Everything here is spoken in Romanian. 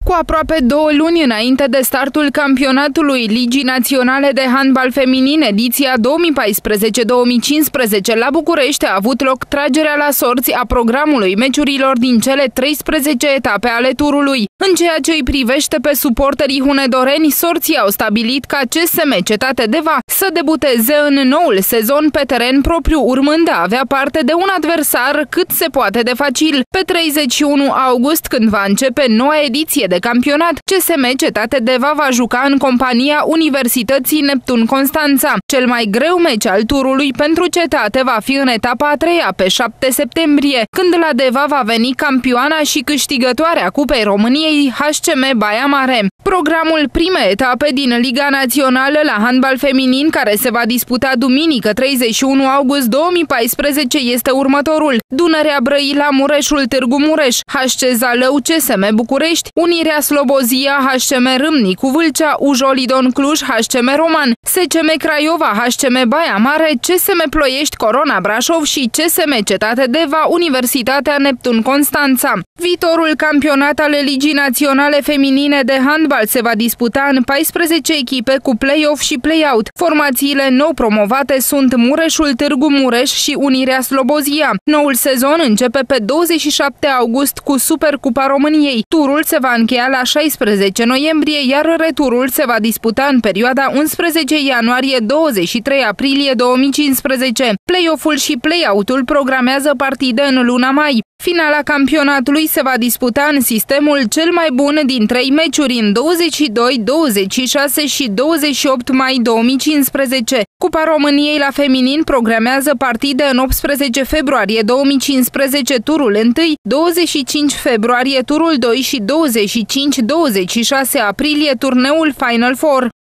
Cu aproape 2 luni înainte de startul campionatului Ligii Naționale de Handbal Feminin, ediția 2014-2015, la București a avut loc tragerea la sorți a programului meciurilor din cele 13 etape ale turului. În ceea ce îi privește pe suporterii hunedoreni, sorții au stabilit ca CSM Cetate Deva să debuteze în noul sezon pe teren propriu, urmând a avea parte de un adversar cât se poate de facil. Pe 31 august, când va începe noua ediție de campionat, CSM Cetate Deva va juca în compania Universității Neptun Constanța. Cel mai greu meci al turului pentru Cetate va fi în etapa a 3-a, pe 7 septembrie, când la Deva va veni campioana și câștigătoarea Cupei României HCM Baia Mare. Programul primei etape din Liga Națională la handbal feminin, care se va disputa duminică 31 august 2014, este următorul: Dunărea Brăila, Mureșul Târgu Mureș, HC Zalău, CSM București, Unirea Slobozia, HCM Râmnicu Vâlcea, Ujolidon Cluj, HCM Roman, SCM Craiova, HCM Baia Mare, CSM Ploiești, Corona Brașov și CSM Cetate Deva, Universitatea Neptun Constanța. Viitorul campionat ale Ligii Naționale Feminine de Handbal se va disputa în 14 echipe cu play-off și play-out. Formațiile nou promovate sunt Mureșul Târgu Mureș și Unirea Slobozia. Noul sezon începe pe 27 august cu Supercupa României. Turul se va încheia la 16 noiembrie, iar returul se va disputa în perioada 11 ianuarie-23 aprilie 2015. Play-off-ul și play-out-ul programează partide în luna mai. Finala campionatului se va disputa în sistemul cel mai bun din 3 meciuri în 22, 26 și 28 mai 2015. Cupa României la feminin programează partide în 18 februarie 2015 turul 1, 25 februarie turul 2 și 25-26 aprilie turneul Final Four.